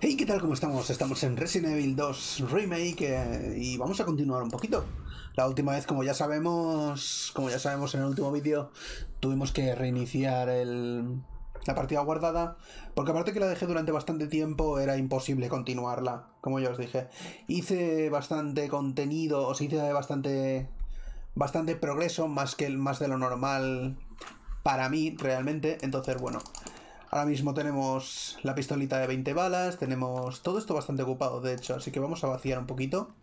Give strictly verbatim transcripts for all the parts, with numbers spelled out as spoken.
Hey, ¿qué tal? ¿Cómo estamos? Estamos en Resident Evil dos Remake eh, y vamos a continuar un poquito. La última vez, como ya sabemos, como ya sabemos en el último vídeo, tuvimos que reiniciar el, la partida guardada, porque aparte que la dejé durante bastante tiempo, era imposible continuarla, como ya os dije. Hice bastante contenido, o sea, hice bastante, bastante progreso, más que más de lo normal para mí, realmente. Entonces, bueno, ahora mismo tenemos la pistolita de veinte balas, tenemos todo esto bastante ocupado, de hecho, así que vamos a vaciar un poquito.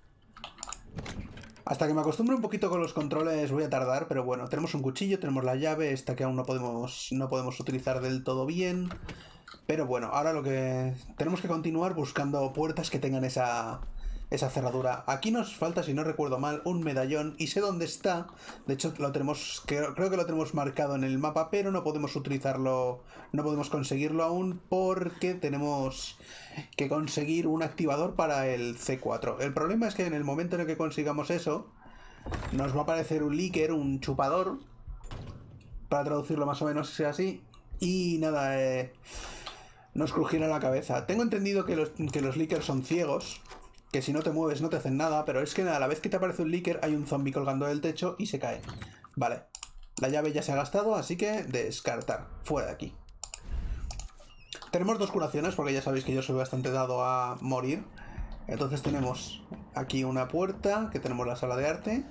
Hasta que me acostumbre un poquito con los controles voy a tardar, pero bueno, tenemos un cuchillo, tenemos la llave, esta que aún no podemos, no podemos utilizar del todo bien. Pero bueno, ahora lo que tenemos que continuar buscando puertas que tengan esa, esa cerradura. Aquí nos falta, si no recuerdo mal, un medallón y sé dónde está. De hecho, lo tenemos, creo, creo que lo tenemos marcado en el mapa, pero no podemos utilizarlo, no podemos conseguirlo aún porque tenemos que conseguir un activador para el C cuatro. El problema es que en el momento en el que consigamos eso, nos va a aparecer un leaker, un chupador, para traducirlo más o menos sea así. Y nada, eh... nos crujiera la cabeza. Tengo entendido que los, que los leakers son ciegos, que si no te mueves no te hacen nada, pero es que a la vez que te aparece un leaker hay un zombie colgando del techo y se cae. Vale, la llave ya se ha gastado, así que descartar, fuera de aquí. Tenemos dos curaciones, porque ya sabéis que yo soy bastante dado a morir. Entonces tenemos aquí una puerta, que tenemos la sala de arte.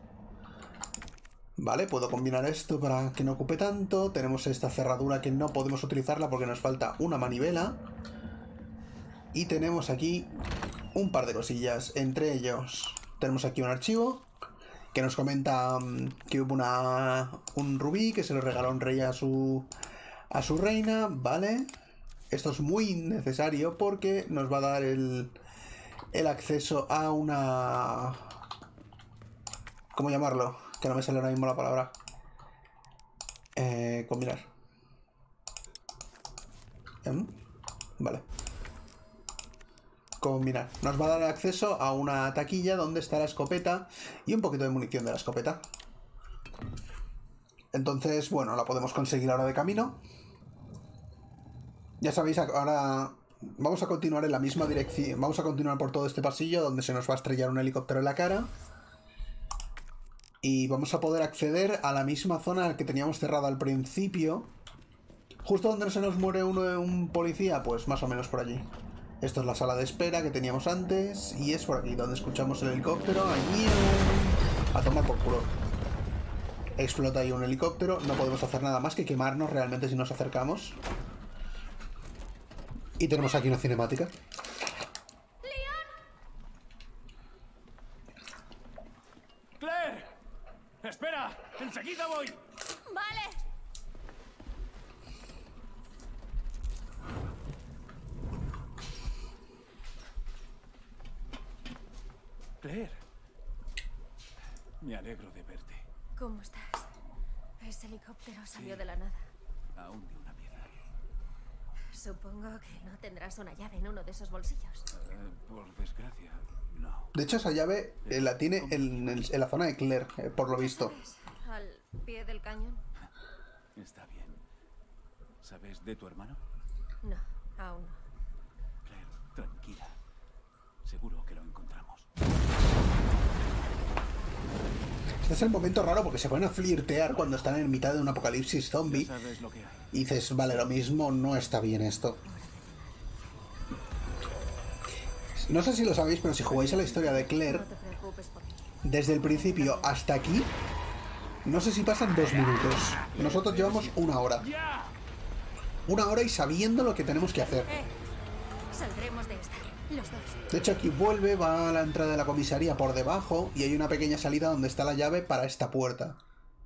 Vale, puedo combinar esto para que no ocupe tanto. Tenemos esta cerradura que no podemos utilizarla porque nos falta una manivela. Y tenemos aquí un par de cosillas. Entre ellos tenemos aquí un archivo que nos comenta um, que hubo una, un rubí que se lo regaló un rey a su, a su reina. Vale, esto es muy necesario porque nos va a dar el, el acceso a una... ¿Cómo llamarlo? Que no me sale ahora mismo la palabra. Eh, combinar. ¿Eh? Vale. Combinar. Nos va a dar acceso a una taquilla donde está la escopeta y un poquito de munición de la escopeta. Entonces, bueno, la podemos conseguir ahora de camino. Ya sabéis, ahora vamos a continuar en la misma dirección. Vamos a continuar por todo este pasillo donde se nos va a estrellar un helicóptero en la cara. Y vamos a poder acceder a la misma zona que teníamos cerrada al principio. Justo donde se nos muere uno de un policía, pues más o menos por allí. Esto es la sala de espera que teníamos antes. Y es por aquí donde escuchamos el helicóptero. Allí, a tomar por culo. Explota ahí un helicóptero. No podemos hacer nada más que quemarnos realmente si nos acercamos. Y tenemos aquí una cinemática. ¡Espera! ¡Enseguida voy! ¡Vale! Claire. Me alegro de verte. ¿Cómo estás? Ese helicóptero salió Sí. de la nada. Aún de una pieza. Supongo que no tendrás una llave en uno de esos bolsillos. Eh, por desgracia, no. De hecho, esa llave eh, la tiene en, en, en la zona de Claire, eh, por lo visto. ¿Sabes? Al pie del cañón. Está bien. ¿Sabes de tu hermano? No, aún no. Claire, tranquila. Seguro que lo encontramos. Este es el momento raro porque se ponen a flirtear cuando están en mitad de un apocalipsis zombie. Ya sabes lo que hay. Y dices, vale, lo mismo no está bien esto. No sé si lo sabéis, pero si jugáis a la historia de Claire, No te preocupes por mí. desde el principio hasta aquí, no sé si pasan dos minutos. Nosotros llevamos una hora. ¡Ya! Una hora y sabiendo lo que tenemos que hacer. Eh, saldremos de esta. Los dos. De hecho, aquí vuelve, va a la entrada de la comisaría por debajo y hay una pequeña salida donde está la llave para esta puerta.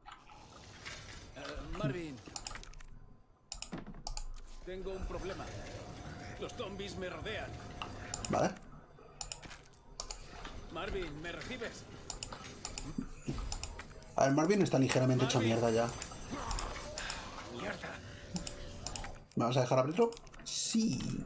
Uh, Marvin. Tengo un problema. Los zombies me rodean. ¿Vale? Marvin, ¿me recibes? A ver, Marvin está ligeramente hecho mierda ya. Mierda. ¿Me vas a dejar abrirlo? Sí.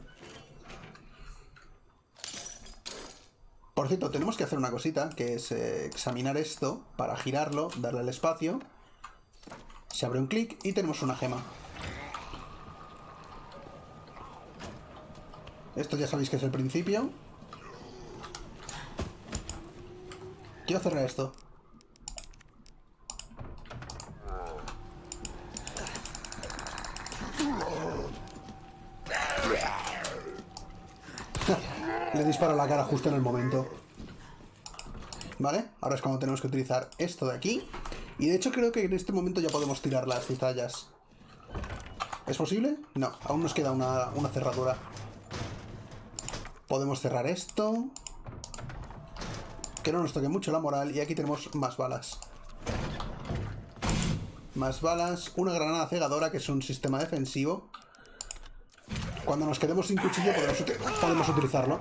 Por cierto, tenemos que hacer una cosita, que es eh, examinar esto para girarlo, darle al espacio. Se abre un clic y tenemos una gema. Esto ya sabéis que es el principio. Quiero cerrar esto. Le disparo a la cara justo en el momento. Vale, ahora es cuando tenemos que utilizar esto de aquí. Y de hecho creo que en este momento ya podemos tirar las cizallas. ¿Es posible? No, aún nos queda una, una cerradura. Podemos cerrar esto. Que no nos toque mucho la moral. Y aquí tenemos más balas. Más balas. Una granada cegadora, que es un sistema defensivo. Cuando nos quedemos sin cuchillo podemos, uti podemos utilizarlo.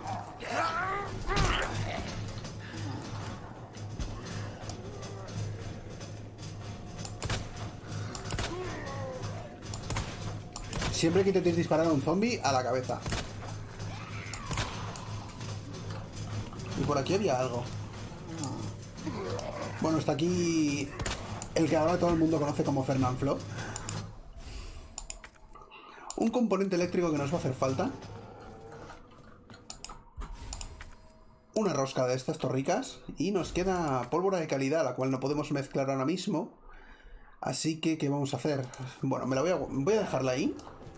Siempre que intentéis disparar a un zombie, a la cabeza. Y por aquí había algo. Bueno, está aquí el que ahora todo el mundo conoce como Fernanfloo. Un componente eléctrico que nos va a hacer falta. Una rosca de estas torricas. Y nos queda pólvora de calidad, la cual no podemos mezclar ahora mismo. Así que, ¿qué vamos a hacer? Bueno, me la voy a, voy a dejarla ahí.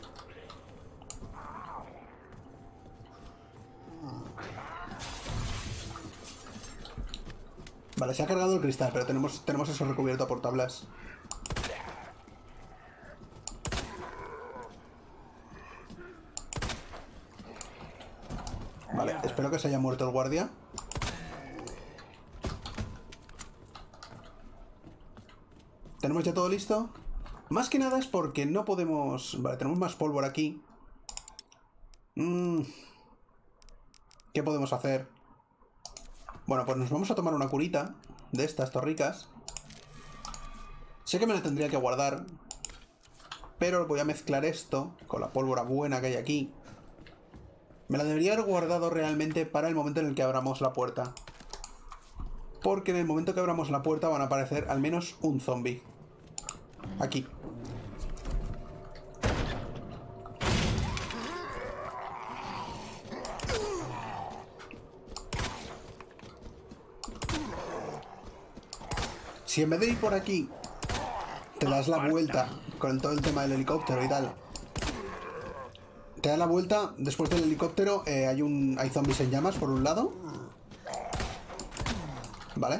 Vale, se ha cargado el cristal, pero tenemos, tenemos eso recubierto por tablas. Vale, espero que se haya muerto el guardia. ¿Tenemos ya todo listo? Más que nada es porque no podemos... Vale, tenemos más pólvora aquí. Mm. ¿Qué podemos hacer? Bueno, pues nos vamos a tomar una curita de estas torricas. Sé que me la tendría que guardar, pero voy a mezclar esto con la pólvora buena que hay aquí. Me la debería haber guardado realmente para el momento en el que abramos la puerta. Porque en el momento que abramos la puerta van a aparecer al menos un zombie. Aquí. Si en vez de ir por aquí te das la vuelta con todo el tema del helicóptero y tal, te das la vuelta, después del helicóptero eh, hay un hay zombies en llamas por un lado. Vale.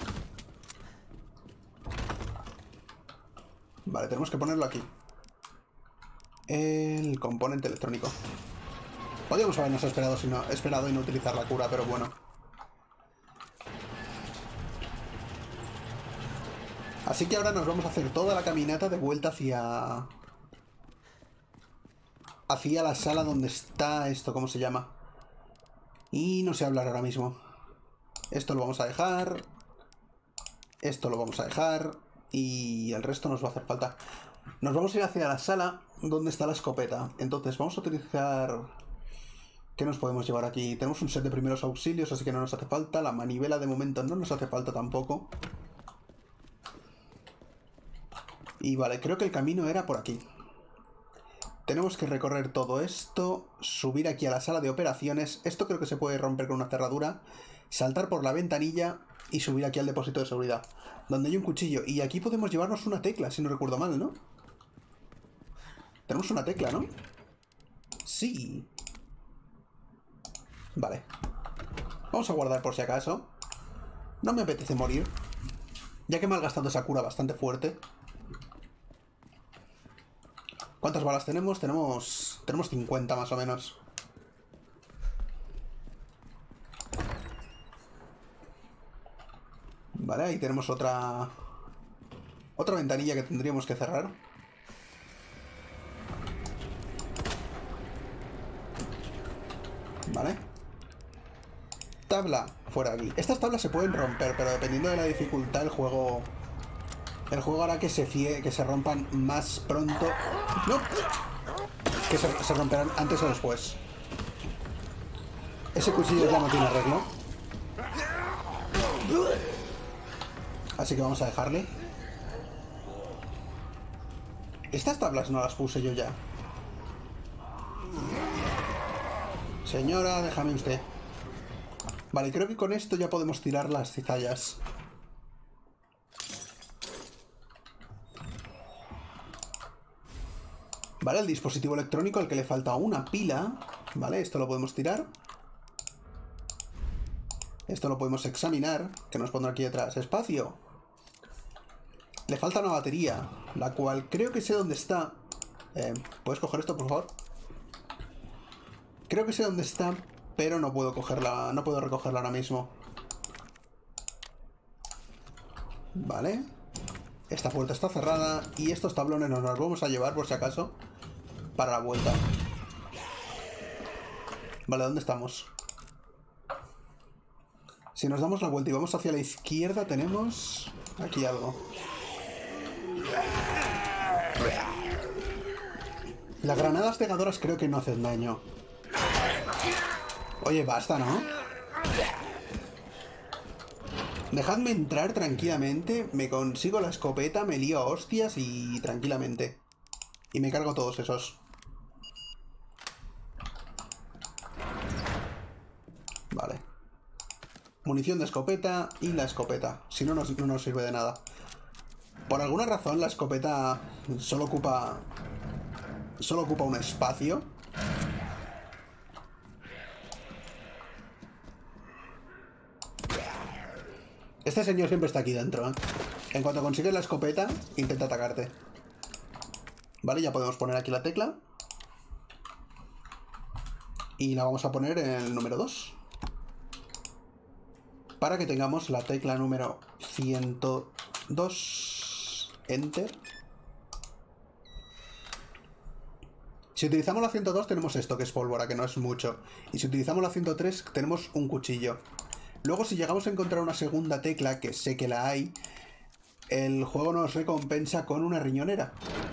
Vale, tenemos que ponerlo aquí. El componente electrónico. Podríamos habernos esperado, si no, esperado y no utilizar la cura, pero bueno. Así que ahora nos vamos a hacer toda la caminata de vuelta hacia... Hacia la sala donde está esto, ¿cómo se llama? Y no sé hablar ahora mismo. Esto lo vamos a dejar. Esto lo vamos a dejar. Y el resto nos va a hacer falta. Nos vamos a ir hacia la sala donde está la escopeta. Entonces vamos a utilizar... ¿Qué nos podemos llevar aquí? Tenemos un set de primeros auxilios, así que no nos hace falta. La manivela de momento no nos hace falta tampoco. Y vale, creo que el camino era por aquí. Tenemos que recorrer todo esto, subir aquí a la sala de operaciones. Esto creo que se puede romper con una cerradura. Saltar por la ventanilla y subir aquí al depósito de seguridad, donde hay un cuchillo. Y aquí podemos llevarnos una tecla, si no recuerdo mal, ¿no? Tenemos una tecla, ¿no? Sí. Vale. Vamos a guardar por si acaso. No me apetece morir, ya que me ha gastado esa cura bastante fuerte. ¿Cuántas balas tenemos? Tenemos... Tenemos cincuenta más o menos. Vale, ahí tenemos otra... Otra ventanilla que tendríamos que cerrar. Vale. Tabla, fuera de aquí. Estas tablas se pueden romper, pero dependiendo de la dificultad el juego... El juego hará que se fie, que se rompan más pronto. ¡No! Que se, se romperán antes o después. Ese cuchillo ya no tiene arreglo. Así que vamos a dejarle. Estas tablas no las puse yo ya. Señora, déjame usted. Vale, creo que con esto ya podemos tirar las cizallas. Vale, el dispositivo electrónico al que le falta una pila. Vale, esto lo podemos tirar. Esto lo podemos examinar, que nos pondrá aquí detrás. Espacio. Le falta una batería, la cual creo que sé dónde está. Eh, ¿Puedes coger esto, por favor? Creo que sé dónde está, pero no puedo cogerla, no puedo recogerla ahora mismo. Vale. Esta puerta está cerrada y estos tablones nos los vamos a llevar por si acaso para la vuelta. Vale, ¿dónde estamos? Si nos damos la vuelta y vamos hacia la izquierda, tenemos aquí algo. Las granadas pegadoras creo que no hacen daño. Oye, basta, ¿no? Dejadme entrar tranquilamente, me consigo la escopeta, me lío a hostias y tranquilamente. Y me cargo todos esos. Vale. Munición de escopeta y la escopeta. Si no, no, no nos sirve de nada. Por alguna razón la escopeta solo ocupa... Solo ocupa un espacio. Este señor siempre está aquí dentro, ¿eh? En cuanto consigues la escopeta, intenta atacarte. Vale, ya podemos poner aquí la tecla. Y la vamos a poner en el número dos. Para que tengamos la tecla número ciento dos. Enter. Si utilizamos la ciento dos tenemos esto, que es pólvora, que no es mucho. Y si utilizamos la ciento tres tenemos un cuchillo. Luego, si llegamos a encontrar una segunda tecla, que sé que la hay, el juego nos recompensa con una riñonera.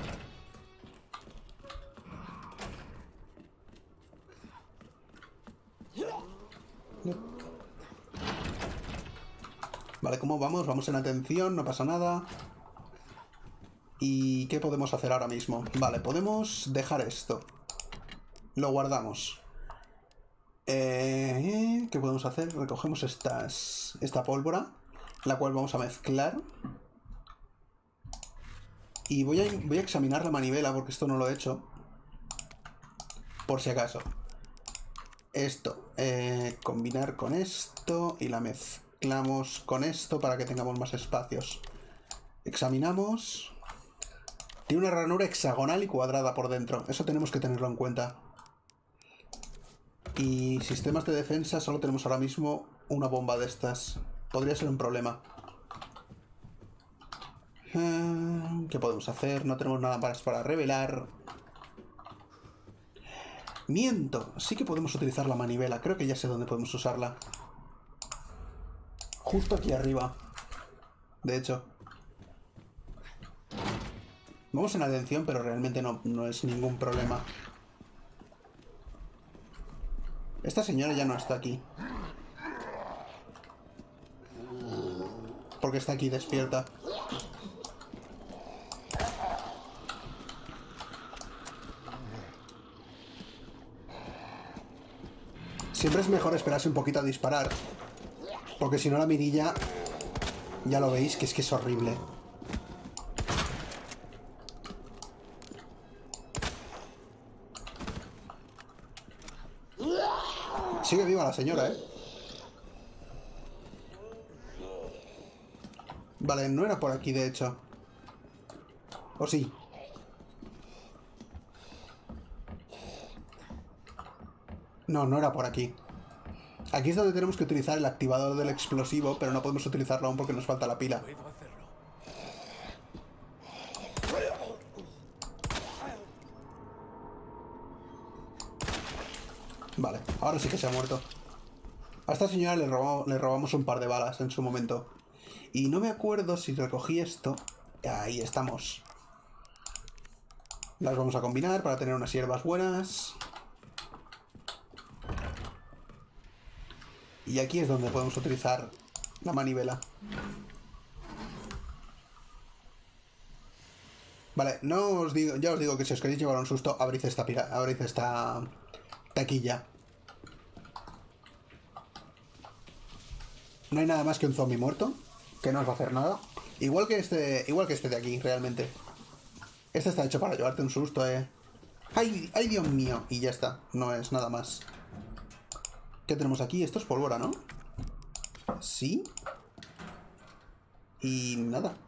Vale, ¿cómo vamos? Vamos en atención, no pasa nada. ¿Y qué podemos hacer ahora mismo? Vale, podemos dejar esto. Lo guardamos. Eh, ¿Qué podemos hacer? Recogemos estas, esta pólvora, la cual vamos a mezclar. Y voy a, voy a examinar la manivela, porque esto no lo he hecho. Por si acaso. Esto. Eh, combinar con esto y la mezclamos con esto para que tengamos más espacios. Examinamos. Tiene una ranura hexagonal y cuadrada por dentro. Eso tenemos que tenerlo en cuenta. Y sistemas de defensa, solo tenemos ahora mismo una bomba de estas. Podría ser un problema. ¿Qué podemos hacer? No tenemos nada más para revelar. Miento. Sí que podemos utilizar la manivela. Creo que ya sé dónde podemos usarla. Justo aquí arriba. De hecho. Vamos en atención, pero realmente no, no es ningún problema. Esta señora ya no está aquí. Porque está aquí despierta. Siempre es mejor esperarse un poquito a disparar. Porque si no la mirilla... Ya lo veis, que es que es horrible. Sigue viva la señora, ¿eh? Vale, no era por aquí, de hecho. ¿O sí? No, no era por aquí. Aquí es donde tenemos que utilizar el activador del explosivo, pero no podemos utilizarlo aún porque nos falta la pila. Vale, ahora sí que se ha muerto. A esta señora le robamos, le robamos un par de balas en su momento. Y no me acuerdo si recogí esto. Ahí estamos. Las vamos a combinar para tener unas hierbas buenas. Y aquí es donde podemos utilizar la manivela. Vale, no os digo, ya os digo que si os queréis llevar un susto, abrid esta, pira, abrid esta taquilla. No hay nada más que un zombie muerto, que no os va a hacer nada. Igual que este, igual que este de aquí, realmente. Este está hecho para llevarte un susto, eh. ¡Ay, ay, Dios mío! Y ya está, no es nada más. ¿Qué tenemos aquí? Esto es pólvora, ¿no? Sí. Y nada.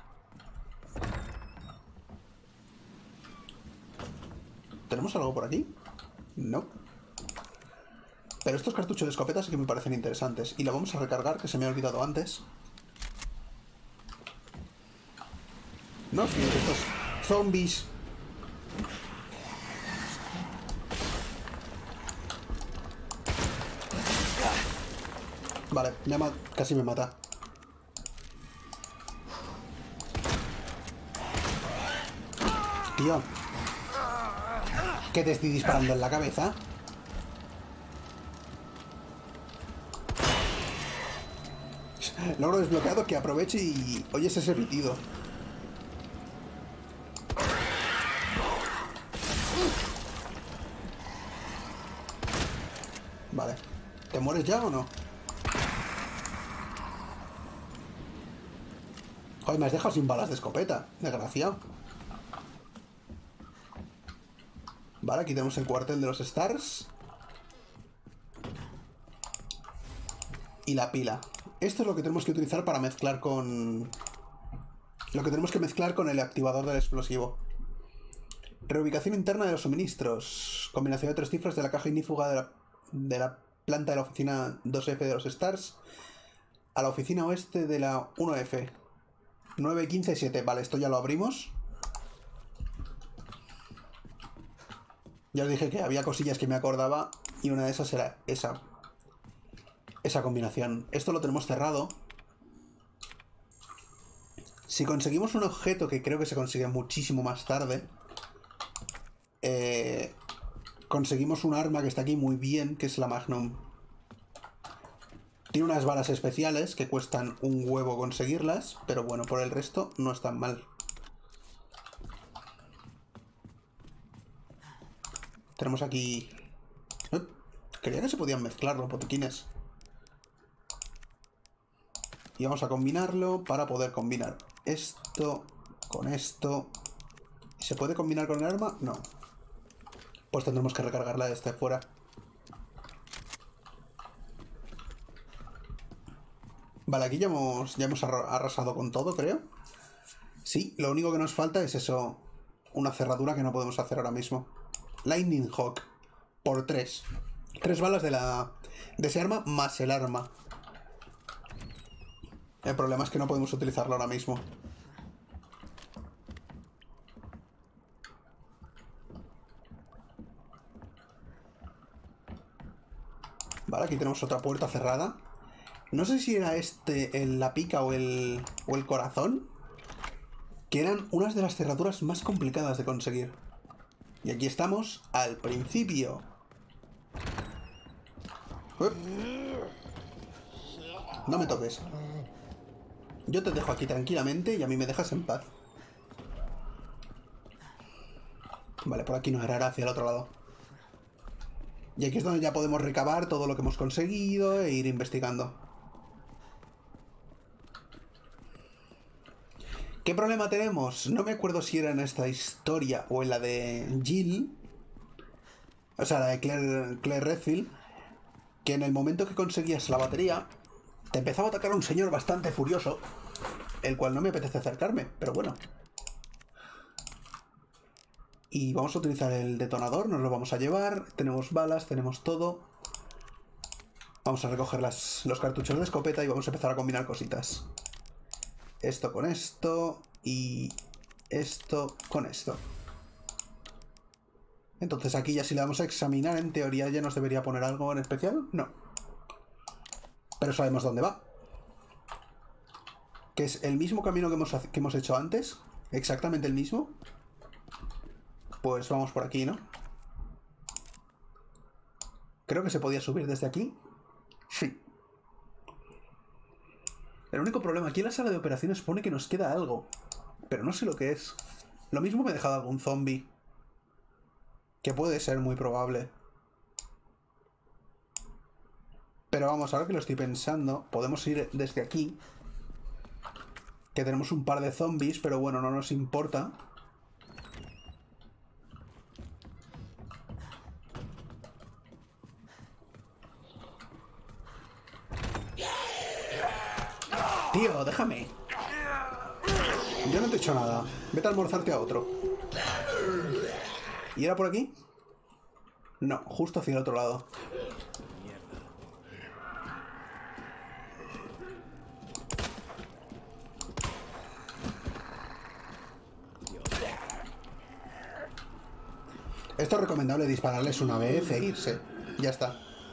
¿Tenemos algo por aquí? No. Pero estos cartuchos de escopeta sí que me parecen interesantes. Y lo vamos a recargar, que se me ha olvidado antes. No os fiéis de estos zombies. Vale, me ma- casi me mata. Tío. ¿Qué te estoy disparando en la cabeza? Logro desbloqueado, que aproveche y oyes ese pitido. Vale. ¿Te mueres ya o no? Joder, me has dejado sin balas de escopeta. Desgraciado. Vale, aquí tenemos el cuartel de los Stars. Y la pila. Esto es lo que tenemos que utilizar para mezclar con... Lo que tenemos que mezclar con el activador del explosivo. Reubicación interna de los suministros. Combinación de tres cifras de la caja ignífuga de la, de la planta de la oficina dos F de los Stars a la oficina oeste de la uno F. nueve, quince, siete. Vale, esto ya lo abrimos. Ya os dije que había cosillas que me acordaba y una de esas era esa. Esa combinación. Esto lo tenemos cerrado. Si conseguimos un objeto, que creo que se consigue muchísimo más tarde, eh, conseguimos un arma que está aquí muy bien, que es la Magnum. Tiene unas balas especiales que cuestan un huevo conseguirlas, pero bueno, por el resto no están mal. Tenemos aquí... Eh, creía que se podían mezclar los botiquines. Y vamos a combinarlo para poder combinar esto con esto. ¿Se puede combinar con el arma? No. Pues tendremos que recargarla desde fuera. Vale, aquí ya hemos, ya hemos arrasado con todo, creo. Sí, lo único que nos falta es eso. Una cerradura que no podemos hacer ahora mismo. Lightning Hawk. Por tres. Tres balas de la... de ese arma más el arma. El problema es que no podemos utilizarlo ahora mismo. Vale, aquí tenemos otra puerta cerrada. No sé si era este el, la pica o el, o el corazón, que eran unas de las cerraduras más complicadas de conseguir. Y aquí estamos al principio. ¡Uep! No me toques. Yo te dejo aquí tranquilamente y a mí me dejas en paz. Vale, por aquí no era, era hacia el otro lado. Y aquí es donde ya podemos recabar todo lo que hemos conseguido e ir investigando. ¿Qué problema tenemos? No me acuerdo si era en esta historia o en la de Jill. O sea, la de Claire, Claire Redfield. Que en el momento que conseguías la batería, te empezaba a atacar un señor bastante furioso, el cual no me apetece acercarme, pero bueno. Y vamos a utilizar el detonador, nos lo vamos a llevar. Tenemos balas, tenemos todo. Vamos a recoger las, los cartuchos de escopeta y vamos a empezar a combinar cositas. Esto con esto y esto con esto. Entonces aquí ya si le vamos a examinar, en teoría ya nos debería poner algo en especial. No. Pero sabemos dónde va. Que es el mismo camino que hemos, que hemos hecho antes. Exactamente el mismo. Pues vamos por aquí, ¿no? Creo que se podía subir desde aquí. Sí. El único problema, aquí en la sala de operaciones pone que nos queda algo. Pero no sé lo que es. Lo mismo me he dejado algún zombie. Que puede ser muy probable. Pero vamos, ahora que lo estoy pensando, podemos ir desde aquí. Que tenemos un par de zombies, pero bueno, no nos importa. Tío, déjame. Yo no te he hecho nada. Vete a almorzarte a otro. ¿Y era por aquí? No, justo hacia el otro lado. Esto es recomendable dispararles una vez e irse. Ya está.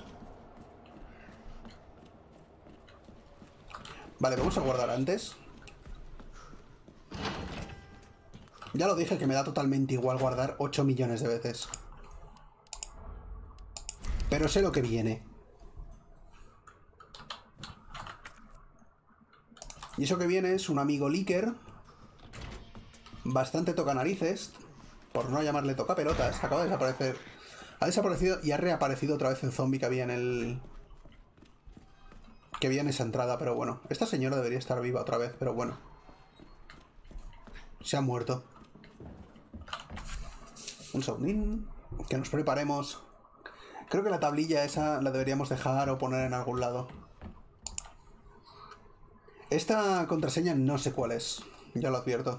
Vale, vamos a guardar antes. Ya lo dije que me da totalmente igual guardar ocho millones de veces. Pero sé lo que viene. Y eso que viene es un amigo leaker. Bastante toca narices. Por no llamarle tocapelotas. Acaba de desaparecer. Ha desaparecido y ha reaparecido otra vez el zombie que había en el... Que había en esa entrada, pero bueno. Esta señora debería estar viva otra vez, pero bueno. Se ha muerto. Un segundín. Que nos preparemos. Creo que la tablilla esa la deberíamos dejar o poner en algún lado. Esta contraseña no sé cuál es. Ya lo advierto.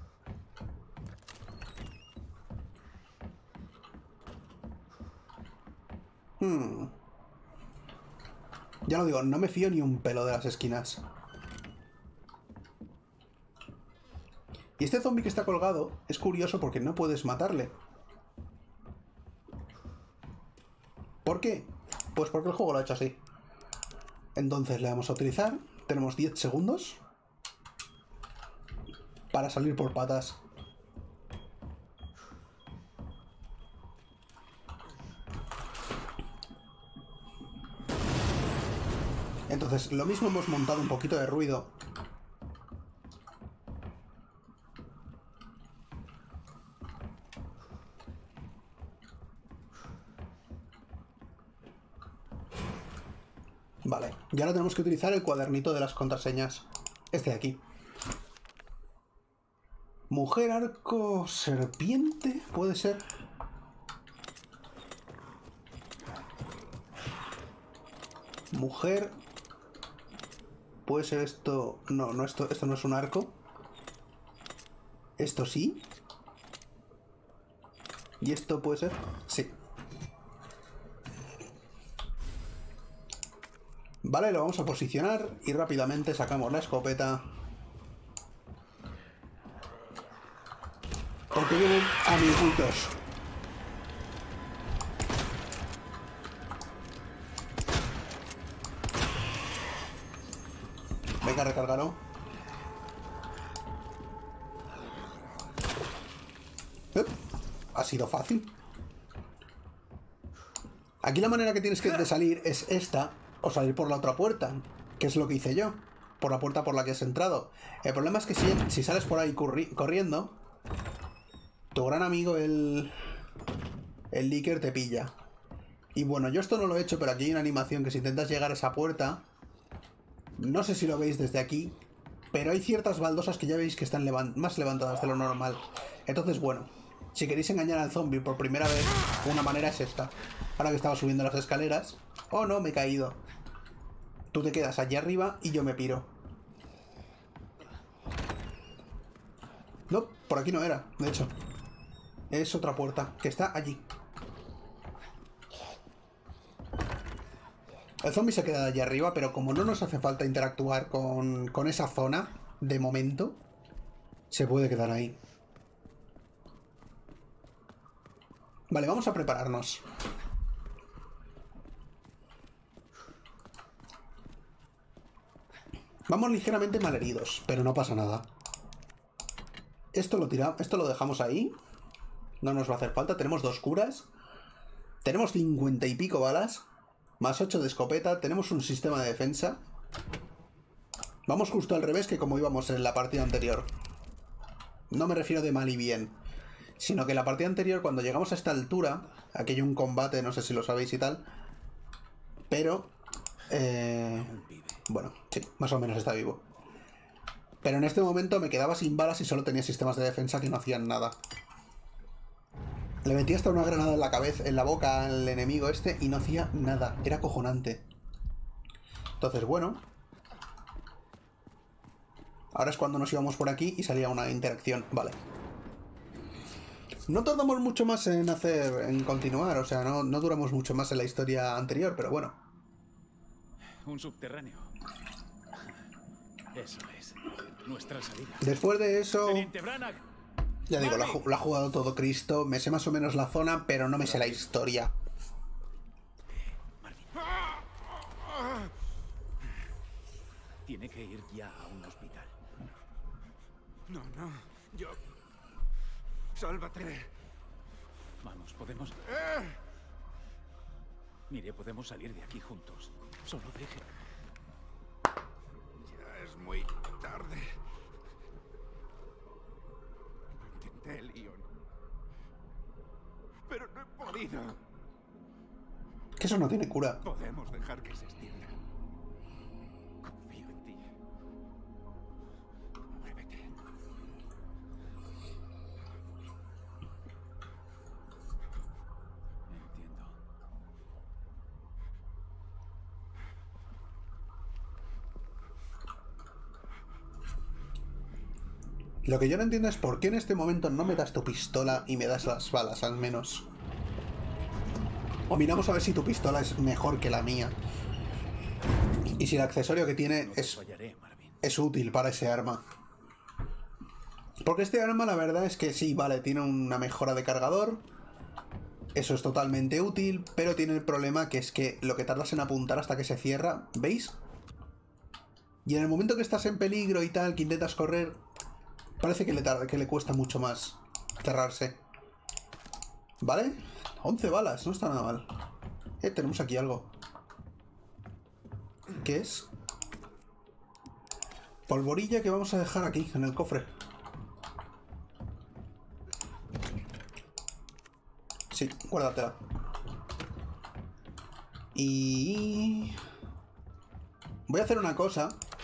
Hmm. Ya lo digo, no me fío ni un pelo de las esquinas. Y este zombie que está colgado es curioso porque no puedes matarle. ¿Por qué? Pues porque el juego lo ha hecho así. Entonces le vamos a utilizar. Tenemos diez segundos para salir por patas. Entonces, lo mismo hemos montado un poquito de ruido. Vale, y ahora tenemos que utilizar el cuadernito de las contraseñas. Este de aquí. Mujer, arco, serpiente, puede ser. Mujer. Puede ser esto... No, no, esto, esto no es un arco. ¿Esto sí? ¿Y esto puede ser? Sí. Vale, lo vamos a posicionar y rápidamente sacamos la escopeta. Porque vienen amiguitos. Venga, recárgalo. ¿Eh? Ha sido fácil. Aquí la manera que tienes que de salir es esta, o salir por la otra puerta, que es lo que hice yo, por la puerta por la que has entrado. El problema es que si, si sales por ahí corri corriendo, tu gran amigo el, el leaker te pilla. Y bueno, yo esto no lo he hecho, pero aquí hay una animación que si intentas llegar a esa puerta, no sé si lo veis desde aquí, pero hay ciertas baldosas que ya veis que están levant más levantadas de lo normal. Entonces, bueno, si queréis engañar al zombie por primera vez, una manera es esta. Ahora que estaba subiendo las escaleras... Oh, no, me he caído. Tú te quedas allí arriba y yo me piro. No, por aquí no era, de hecho. Es otra puerta, que está allí. El zombie se queda allí arriba, pero como no nos hace falta interactuar con, con esa zona, de momento, se puede quedar ahí. Vale, vamos a prepararnos. Vamos ligeramente malheridos, pero no pasa nada. Esto lo tira, esto lo dejamos ahí. No nos va a hacer falta. Tenemos dos curas. Tenemos cincuenta y pico balas. Más ocho de escopeta. Tenemos un sistema de defensa. Vamos justo al revés que como íbamos en la partida anterior. No me refiero de mal y bien, sino que en la partida anterior, cuando llegamos a esta altura, aquí hay un combate, no sé si lo sabéis y tal, pero Eh, Aún vive. bueno, sí, más o menos está vivo. Pero en este momento me quedaba sin balas y solo tenía sistemas de defensa que no hacían nada. Le metí hasta una granada en la cabeza, en la boca al enemigo este y no hacía nada. Era acojonante. Entonces, bueno. Ahora es cuando nos íbamos por aquí y salía una interacción. Vale. No tardamos mucho más en hacer, en continuar. O sea, no, no duramos mucho más en la historia anterior, pero bueno. Un subterráneo. Eso es. Nuestra salida. Después de eso... Teniente Branagh. Ya digo, lo ha, ju- lo ha jugado todo Cristo. Me sé más o menos la zona, pero no me sé la historia. Marvin. Tiene que ir ya a un hospital. No, no. Yo... Sálvate. Vamos, podemos... ¡Eh! Mire, podemos salir de aquí juntos. Solo deje... Ya es muy tarde. Lo intenté, Leon. Pero no he podido. Que eso no tiene cura. Podemos dejar que se extienda. Confío en ti. Muévete. Entiendo. Lo que yo no entiendo es por qué en este momento no me das tu pistola y me das las balas, al menos. O miramos a ver si tu pistola es mejor que la mía. Y si el accesorio que tiene No te es, fallaré, Marvin. es útil para ese arma. Porque este arma la verdad es que sí, vale, tiene una mejora de cargador. Eso es totalmente útil, pero tiene el problema que es que lo que tardas en apuntar hasta que se cierra, ¿veis? Y en el momento que estás en peligro y tal, que intentas correr, parece que le, tarda, que le cuesta mucho más cerrarse. ¿Vale? once balas, no está nada mal. Eh, tenemos aquí algo. ¿Qué es? Polvorilla que vamos a dejar aquí, en el cofre. Sí, guárdatela. Y... voy a hacer una cosa.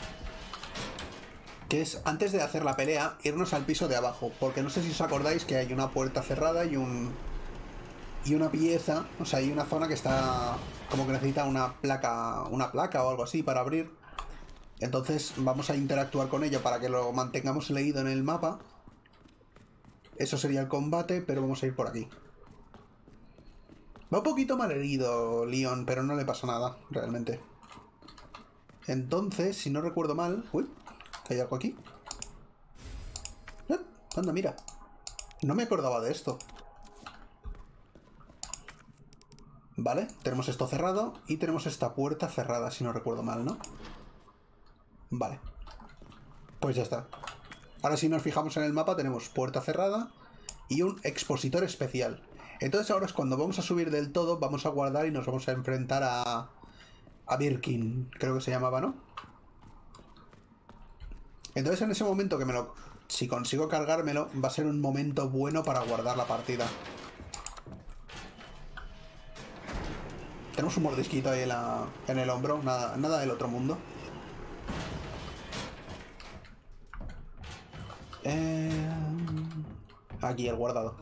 Que es, antes de hacer la pelea, irnos al piso de abajo. Porque no sé si os acordáis que hay una puerta cerrada y un... y una pieza, o sea, hay una zona que está... como que necesita una placa, una placa o algo así para abrir. Entonces vamos a interactuar con ello para que lo mantengamos leído en el mapa. Eso sería el combate, pero vamos a ir por aquí. Va un poquito mal herido Leon, pero no le pasa nada, realmente. Entonces, si no recuerdo mal... Uy, ¿que hay algo aquí? ¿Eh? Anda, mira. No me acordaba de esto. Vale, tenemos esto cerrado y tenemos esta puerta cerrada, si no recuerdo mal, ¿no? Vale. Pues ya está. Ahora si nos fijamos en el mapa tenemos puerta cerrada y un expositor especial. Entonces ahora es cuando vamos a subir del todo, vamos a guardar y nos vamos a enfrentar a... a Birkin, creo que se llamaba, ¿no? Entonces en ese momento que me lo... si consigo cargármelo, va a ser un momento bueno para guardar la partida. Tenemos un mordisquito ahí en, la... en el hombro, nada, nada del otro mundo. Eh... Aquí el guardado.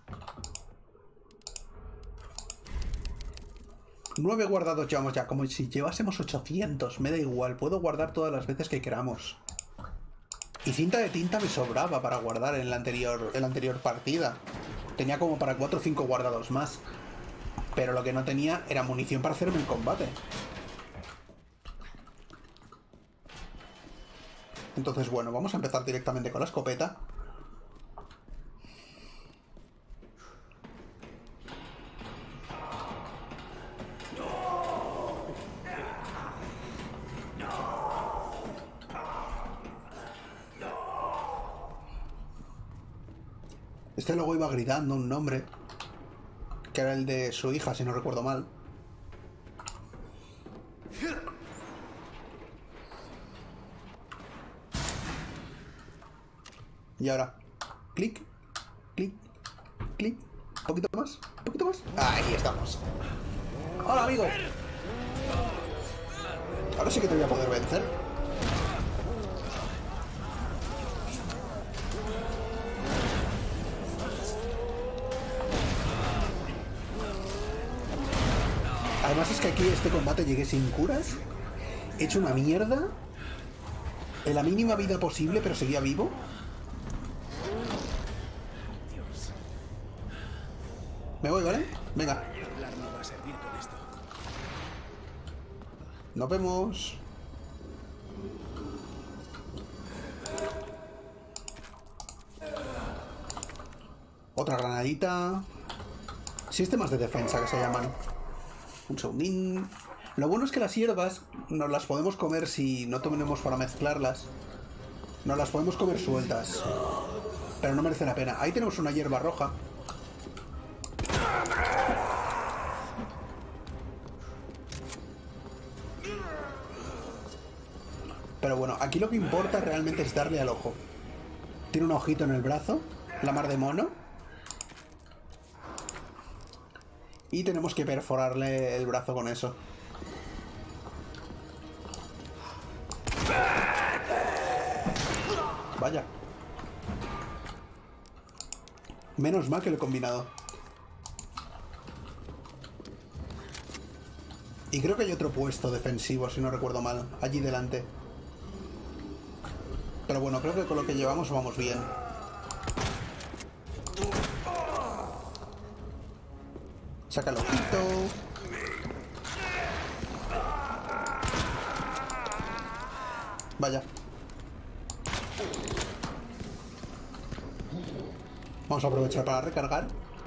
Nueve guardados llevamos ya, como si llevásemos ochocientos. Me da igual, puedo guardar todas las veces que queramos. Y cinta de tinta me sobraba para guardar en la anterior, en la anterior partida. Tenía como para cuatro o cinco guardados más. Pero lo que no tenía era munición para hacerme el combate. Entonces, bueno, vamos a empezar directamente con la escopeta. Este luego iba gritando un nombre, que era el de su hija, si no recuerdo mal. Y ahora, clic, clic, clic, un poquito más, un poquito más. Ahí estamos. Hola, amigo. Ahora sí que te voy a poder vencer. Además es que aquí este combate llegué sin curas. He hecho una mierda. En la mínima vida posible, pero seguía vivo. Me voy, ¿vale? Venga. El arma va a servir con esto. Nos vemos. Otra granadita. Sistemas de defensa que se llaman. Un segundín. Lo bueno es que las hierbas nos las podemos comer si no tenemos para mezclarlas. Nos las podemos comer sueltas. Pero no merece la pena. Ahí tenemos una hierba roja. Pero bueno, aquí lo que importa realmente es darle al ojo. Tiene un ojito en el brazo. La mar de mono. Y tenemos que perforarle el brazo con eso. Vaya. Menos mal que lo he combinado. Y creo que hay otro puesto defensivo, si no recuerdo mal, allí delante. Pero bueno, creo que con lo que llevamos vamos bien. Saca el ojito. Vaya. Vamos a aprovechar para recargar.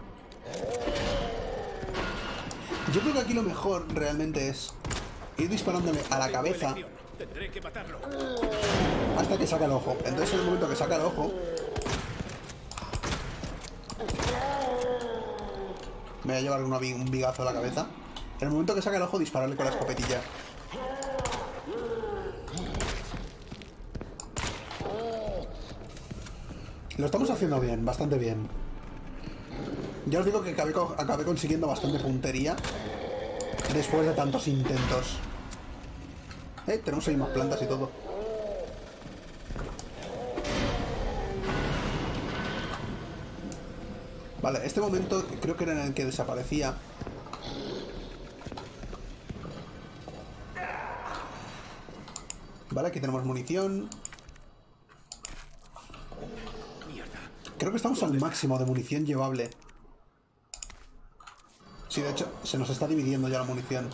Yo creo que aquí lo mejor realmente es ir disparándole a la cabeza Tendré que matarlo. hasta que saca el ojo. Entonces en el momento que saca el ojo me voy a llevar una, un vigazo a la cabeza. En el momento que saca el ojo, dispararle con la escopetilla. Lo estamos haciendo bien, bastante bien. Ya os digo que acabé, acabé consiguiendo bastante puntería después de tantos intentos. Eh, tenemos ahí más plantas y todo. Vale, este momento creo que era en el que desaparecía. Vale, aquí tenemos munición. Creo que estamos al máximo de munición llevable. Sí, de hecho, se nos está dividiendo ya la munición.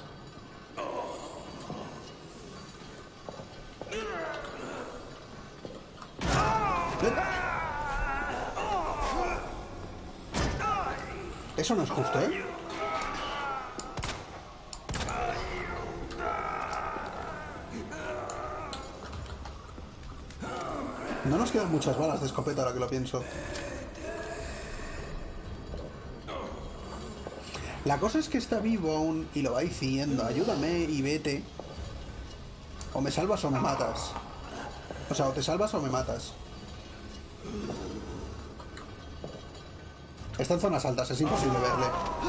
Eso no es justo, ¿eh? No nos quedan muchas balas de escopeta ahora que lo pienso. La cosa es que está vivo aún y lo va diciendo. Ayúdame y vete. O me salvas o me matas. O sea, o te salvas o me matas. Está en zonas altas, es imposible verle.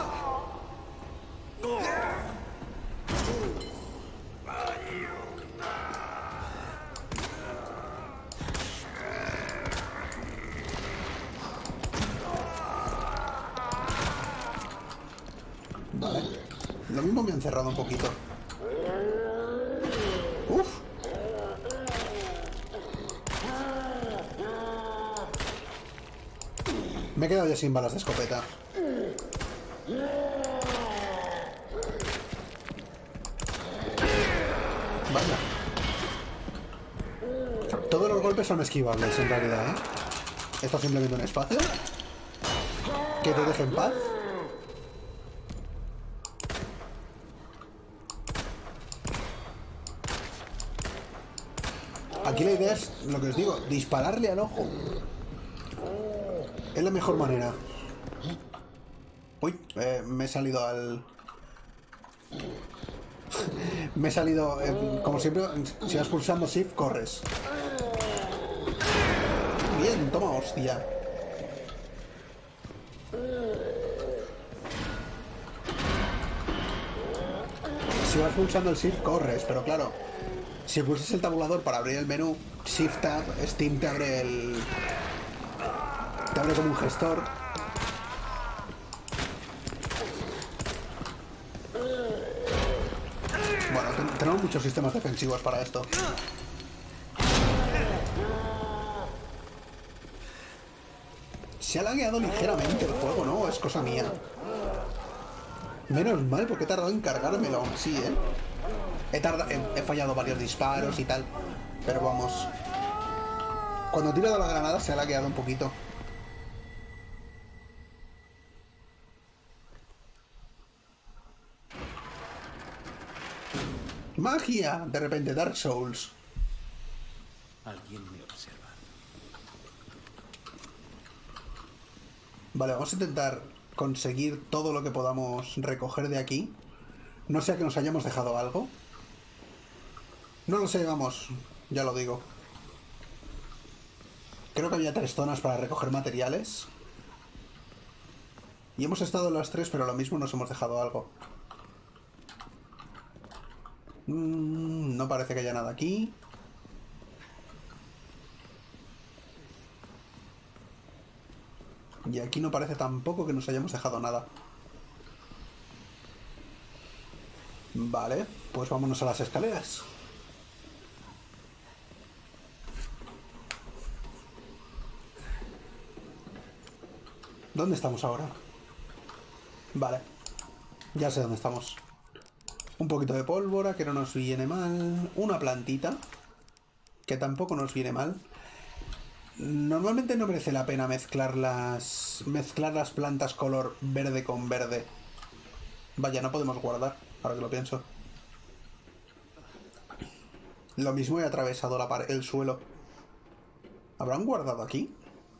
Vale. Lo mismo me han cerrado un poquito. Uf. Me he quedado ya sin balas de escopeta. Vaya. Todos los golpes son esquivables en realidad, ¿eh? Esto es simplemente un espacio que te deje en paz. Aquí la idea es, lo que os digo, dispararle al ojo. Es la mejor manera. Uy, eh, me he salido al... me he salido... Eh, como siempre, si vas pulsando Shift, corres. Bien, toma hostia. Si vas pulsando el Shift corres, pero claro, si pulsas el tabulador para abrir el menú, Shift Tab, Steam te abre el... te abre como un gestor. Bueno, ten tenemos muchos sistemas defensivos para esto. Se ha lagueado ligeramente el juego, ¿no? Es cosa mía. Menos mal, porque he tardado en cargármelo aún así, ¿eh? He, tardado, he, he fallado varios disparos y tal. Pero vamos. Cuando he tirado la granada se ha lagueado un poquito. ¡Magia! De repente, Dark Souls. Alguien me observa. Vale, vamos a intentar conseguir todo lo que podamos recoger de aquí. No sea que nos hayamos dejado algo. No lo sé, vamos, ya lo digo. Creo que había tres zonas para recoger materiales. Y hemos estado en las tres, pero lo mismo nos hemos dejado algo. Mm, no parece que haya nada aquí. Y aquí no parece tampoco que nos hayamos dejado nada. Vale, pues vámonos a las escaleras. ¿Dónde estamos ahora? Vale, ya sé dónde estamos. Un poquito de pólvora, que no nos viene mal. Una plantita, que tampoco nos viene mal. Normalmente no merece la pena mezclar las, mezclar las plantas color verde con verde. Vaya, no podemos guardar, ahora que lo pienso. Lo mismo he atravesado la pared, el suelo. ¿Habrán guardado aquí?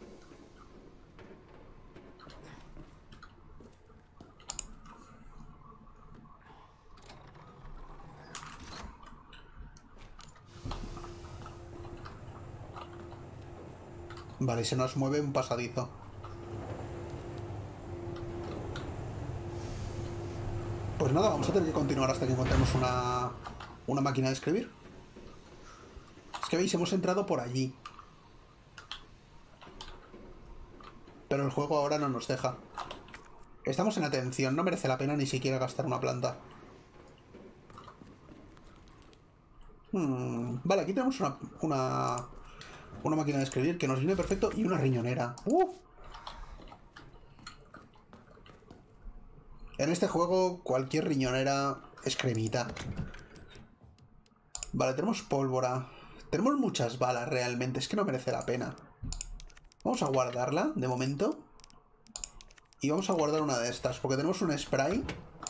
Vale, se nos mueve un pasadizo. Pues nada, vamos a tener que continuar hasta que encontremos una, una máquina de escribir. Es que veis, hemos entrado por allí. Pero el juego ahora no nos deja. Estamos en atención, no merece la pena ni siquiera gastar una planta. Hmm, vale, aquí tenemos una... una... Una máquina de escribir que nos viene perfecto y una riñonera. ¡Uh! En este juego cualquier riñonera es cremita. Vale, tenemos pólvora. Tenemos muchas balas realmente. Es que no merece la pena. Vamos a guardarla de momento. Y vamos a guardar una de estas. Porque tenemos un spray.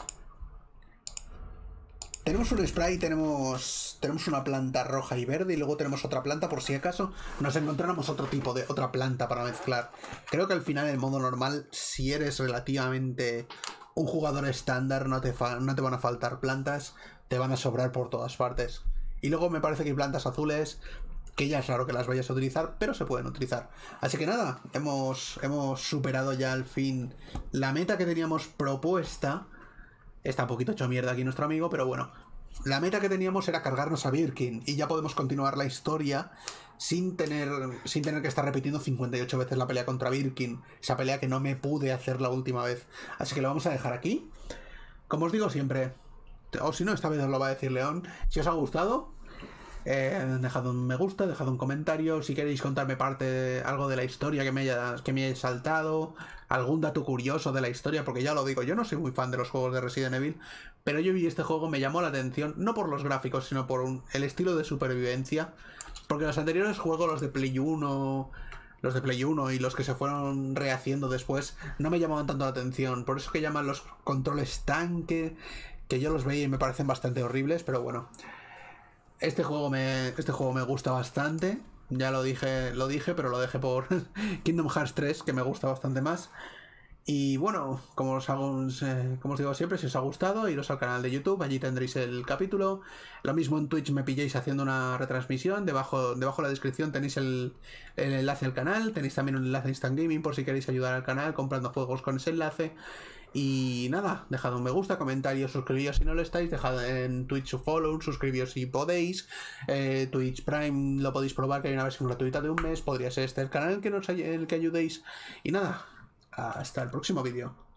Tenemos un spray, tenemos tenemos una planta roja y verde y luego tenemos otra planta por si acaso nos encontráramos otro tipo de otra planta para mezclar. Creo que al final en modo normal, si eres relativamente un jugador estándar, no te, fa no te van a faltar plantas, te van a sobrar por todas partes. Y luego me parece que hay plantas azules que ya es raro que las vayas a utilizar, pero se pueden utilizar. Así que nada, hemos, hemos superado ya al fin la meta que teníamos propuesta. Está un poquito hecho mierda aquí nuestro amigo, pero bueno. La meta que teníamos era cargarnos a Birkin y ya podemos continuar la historia sin tener, sin tener que estar repitiendo cincuenta y ocho veces la pelea contra Birkin. Esa pelea que no me pude hacer la última vez. Así que lo vamos a dejar aquí. Como os digo siempre, o si no, esta vez os lo va a decir León. Si os ha gustado, eh, dejad un me gusta, dejad un comentario. Si queréis contarme parte, algo de la historia que me haya, que me haya saltado, algún dato curioso de la historia, porque ya lo digo, yo no soy muy fan de los juegos de Resident Evil, pero yo vi este juego, me llamó la atención, no por los gráficos, sino por un, el estilo de supervivencia, porque los anteriores juegos, los de Play uno, los de Play uno y los que se fueron rehaciendo después, no me llamaban tanto la atención, por eso que llaman los controles tanque, que yo los veía y me parecen bastante horribles, pero bueno. Este juego me, este juego me gusta bastante. Ya lo dije, lo dije, pero lo dejé por Kingdom Hearts tres, que me gusta bastante más. Y bueno, como os, hago, eh, como os digo siempre, si os ha gustado, iros al canal de YouTube, allí tendréis el capítulo. Lo mismo en Twitch me pilláis haciendo una retransmisión. Debajo, debajo de la descripción tenéis el, el enlace al canal. Tenéis también un enlace a Instant Gaming por si queréis ayudar al canal comprando juegos con ese enlace. Y nada, dejad un me gusta, comentario, suscribíos si no lo estáis, dejad en Twitch su follow, suscribíos si podéis. eh, Twitch Prime lo podéis probar, que hay una versión gratuita de un mes, podría ser este el canal en el que, nos, el que ayudéis. Y nada, hasta el próximo vídeo.